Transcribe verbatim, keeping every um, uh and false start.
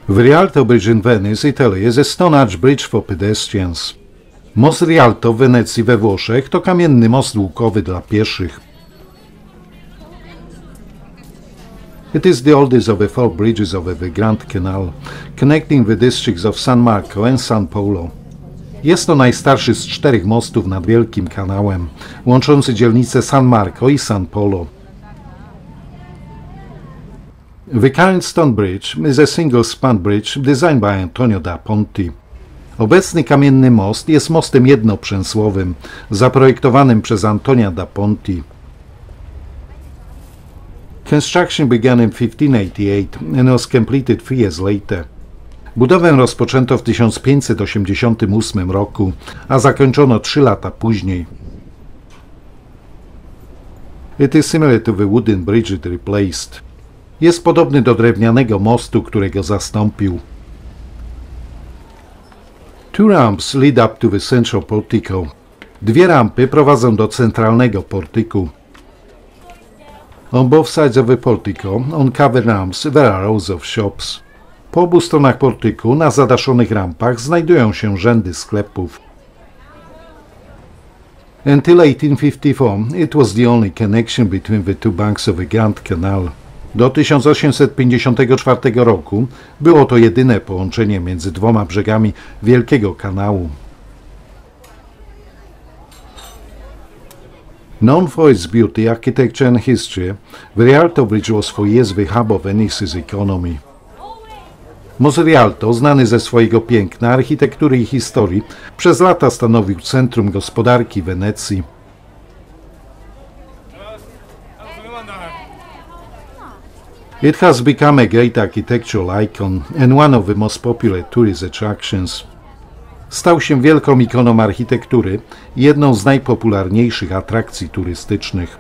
The Rialto Bridge in Venice, Italy is a stone arch bridge for pedestrians. Most Rialto w Wenecji we Włoszech to kamienny most łukowy dla pieszych. It is the oldest of the four bridges of the Grand Canal, connecting the districts of San Marco and San Polo. Jest to najstarszy z czterech mostów nad Wielkim Kanałem, łączący dzielnice San Marco i San Polo. The current stone bridge is a single-span bridge designed by Antonio da Ponte. Obecny kamienny most jest mostem jednoprzęsłowym, zaprojektowanym przez Antonia da Ponte. Construction began in fifteen eighty-eight and was completed three years later. Budowę rozpoczęto w tysiąc pięćset osiemdziesiątym ósmym roku, a zakończono trzy lata później. It is similar to the wooden bridge it replaced. Jest podobny do drewnianego mostu, którego zastąpił. Two ramps lead up to the central portico. Dwie rampy prowadzą do centralnego portyku. On both sides of the portico, on covered ramps, there are rows of shops. Po obu stronach portyku, na zadaszonych rampach, znajdują się rzędy sklepów. Until eighteen fifty-four, it was the only connection between the two banks of the Grand Canal. Do tysiąc osiemset pięćdziesiątego czwartego roku było to jedyne połączenie między dwoma brzegami Wielkiego Kanału. Known for its beauty, architecture and history, the Rialto Bridge was for years the hub of Venice's economy. Most Rialto, znany ze swojego piękna, architektury i historii, przez lata stanowił centrum gospodarki Wenecji. It has become a great architectural icon and one of the most popular tourist attractions. Stał się wielką ikoną architektury i jedną z najpopularniejszych atrakcji turystycznych.